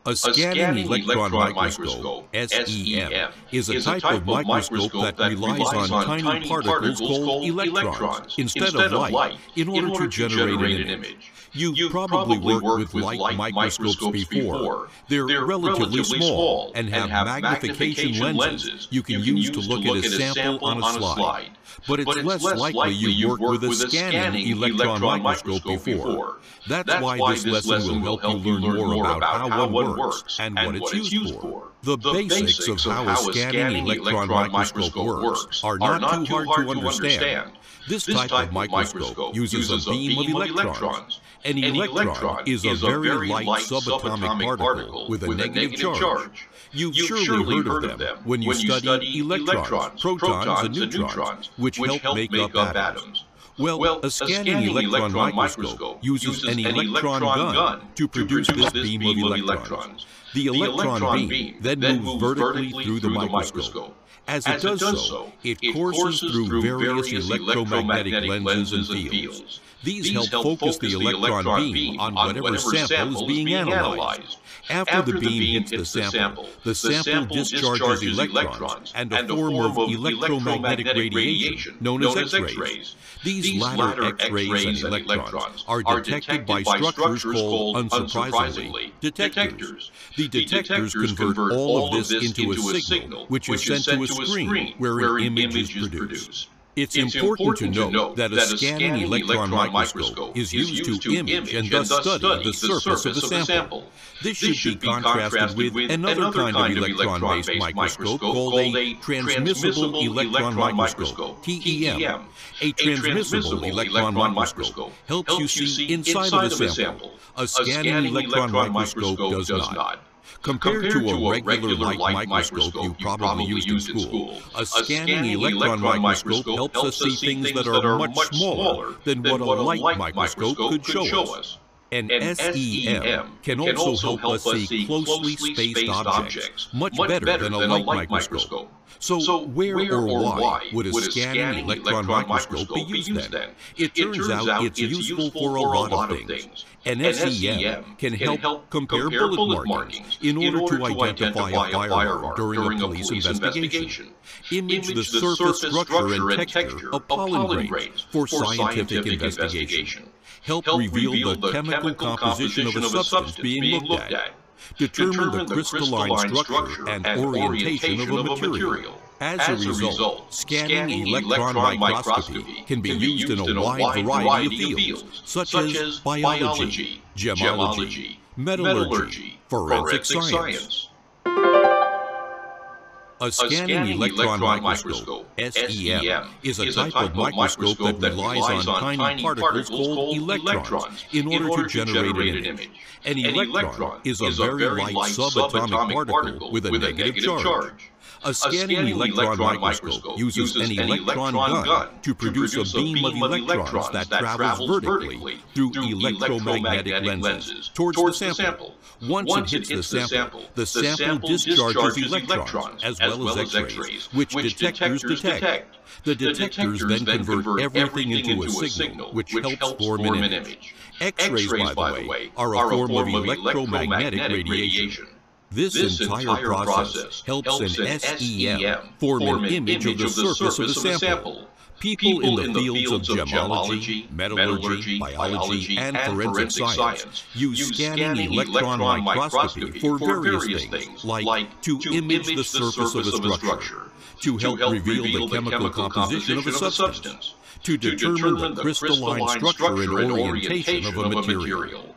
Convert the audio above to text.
A scanning electron microscope, SEM, is a type of microscope that relies on tiny particles called electrons instead of light in order to generate an image. You've probably worked with light microscopes before. They're relatively small and have magnification lenses you can use to look at a sample on a slide. But it's less likely you've worked with a scanning electron microscope before. That's why this lesson will help you learn more about how one works and what it's used for. The basics of how a scanning electron microscope works are not too hard to understand. This type of microscope uses a beam of electrons. An electron is a very light subatomic particle with a negative charge. You've surely heard of them when you study electrons, protons, and neutrons, which help make up atoms. Well, a scanning electron microscope uses an electron gun to produce this beam of electrons. The electron beam then moves vertically through the microscope. As it does so, it courses through various electromagnetic lenses and fields. These help focus the electron beam on whatever sample is being analyzed. After the beam hits the sample discharges electrons and a form of electromagnetic radiation known as X-rays. These latter X-rays and electrons are detected by structures called, unsurprisingly, detectors. The detectors convert all of this into a signal, which is sent to a screen where an image is produced. It's important to note that a scanning electron microscope is used to image and thus study the surface of the sample. This should be contrasted with another kind of electron-based microscope called a transmissible electron microscope, TEM. A transmissible electron microscope helps you see inside of a sample. A scanning electron microscope does not. Compared to a regular light microscope you probably used in school, a scanning electron microscope helps us see things that are much smaller than what a light microscope could show us. An SEM can also help us see closely spaced objects much better than a light microscope. So where or why would a scanning electron microscope be used then? It turns out it's useful for a lot of things. An SEM can help compare bullet markings in order to identify a firearm during a police investigation, image the surface structure and texture of pollen grains for scientific investigation, help reveal the chemical composition of a substance being looked at, determine the crystalline structure and orientation of a material. As a result, scanning electron microscopy can be used in a wide variety of fields, such as biology, gemology, metallurgy, forensic science. A scanning electron microscope, SEM, is a type of microscope that relies on tiny particles called electrons in order to generate an image. An electron is a very light subatomic particle with a negative charge. A scanning electron microscope uses an electron gun to produce a beam of electrons that travels vertically through electromagnetic lenses towards the sample. Once it hits the sample discharges electrons as well as X-rays, which detectors detect. The detectors then convert everything into a signal, which helps form an image. X-rays, by the way, are a form of electromagnetic radiation. This entire process helps an SEM form an image of the surface of the sample. People in the fields of gemology, metallurgy, biology, and forensic science use scanning electron microscopy for various things, like to image the surface of a structure, to help reveal the chemical composition of a substance, to determine the crystalline structure and orientation of a material,